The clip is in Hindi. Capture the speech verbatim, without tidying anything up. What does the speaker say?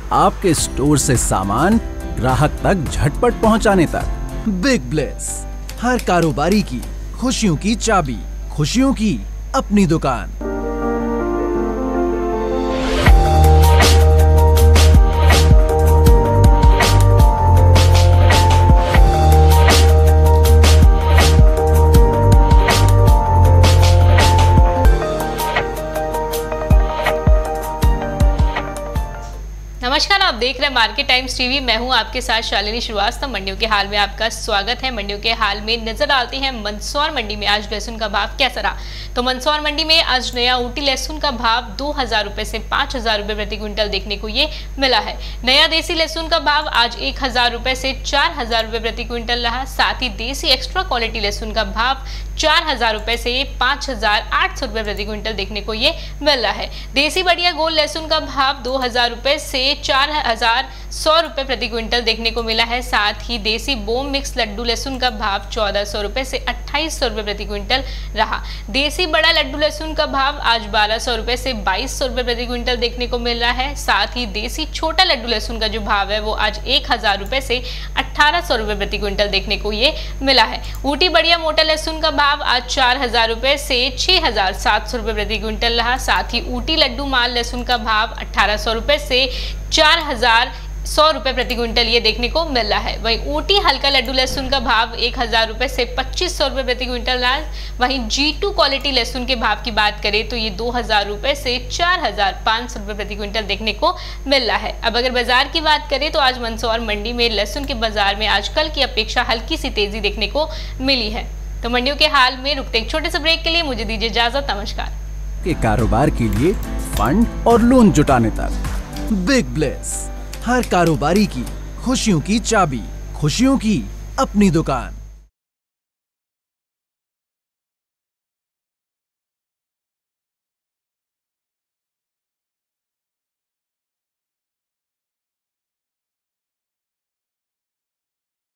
आपके स्टोर से सामान ग्राहक तक झटपट पहुंचाने तक। बिग ब्लेस, हर कारोबारी की खुशियों की चाबी, खुशियों की अपनी दुकान। नमस्कार, आप देख रहे हैं मार्केट टाइम्स टीवी। मैं हूं आपके साथ शालिनी श्रीवास्तव। मंडियों के हाल में आपका स्वागत है। मंडियों के हाल में नजर आते हैं मंदसौर मंडी में आज लहसुन का भाव कैसा रहा। तो मंदसौर मंडी में आज नया ऊटी लहसुन का भाव दो हजार रुपए से पांच हजार रुपए प्रति क्विंटल देखने को ये मिला है। नया देसी लहसुन का भाव आज एक हजार रुपए से चार हजार रुपए प्रति क्विंटल रहा। साथ ही देसी एक्स्ट्रा क्वालिटी लहसुन का भाव चार हजार रुपए से पांच हजार आठ सौ रुपए प्रति क्विंटल देखने को ये मिल रहा है। देसी बढ़िया गोल लहसुन का भाव दो हजार रुपए से चार हजार सौ रुपए प्रति क्विंटल देखने को मिला है। साथ ही देसी बोम मिक्स लड्डू लहसुन का भाव चौदह सौ रुपए से अट्ठाईस सौ रुपए प्रति क्विंटल रहा। देसी बड़ा लड्डू लहसुन का भाव आज बारह सौ रुपए से बाईस सौ रुपए प्रति क्विंटल देखने को मिल रहा है। साथ ही देसी छोटा लड्डू लहसुन का जो भाव है वो आज एक हजार रुपए से अठारह सौ रुपए प्रति क्विंटल देखने को ये मिला है। ऊटी बढ़िया मोटा लहसुन का भाव आज चार हजार रुपए से छह हजार सात सौ रुपए प्रति क्विंटल रहा। साथ ही ऊटी लड्डू माल लहसुन का भाव अठारह सौ रुपए से चार हजार सौ रुपए प्रति क्विंटल ये देखने को मिल रहा है। वहीं ऊटी हल्का लड्डू लहसुन का भाव एक हजार रुपए से पच्चीस सौ रुपए प्रति क्विंटल रहा। वहीं जी टू क्वालिटी लहसुन के भाव की बात करें तो ये दो हजार रुपए से चार हजार पाँच सौ रुपए प्रति क्विंटल देखने को मिल रहा है। अब अगर बाजार की बात करें तो आज मंदसौर मंडी में लहसुन के बाजार में आज कल की अपेक्षा हल्की सी तेजी देखने को मिली है। तो मंडियों के हाल में रुकते एक छोटे से ब्रेक के लिए मुझे दीजिए इजाजत। नमस्कार। के कारोबार के लिए फंड और लोन जुटाने तक बिग ब्लेस, हर कारोबारी की खुशियों की चाबी, खुशियों की अपनी दुकान।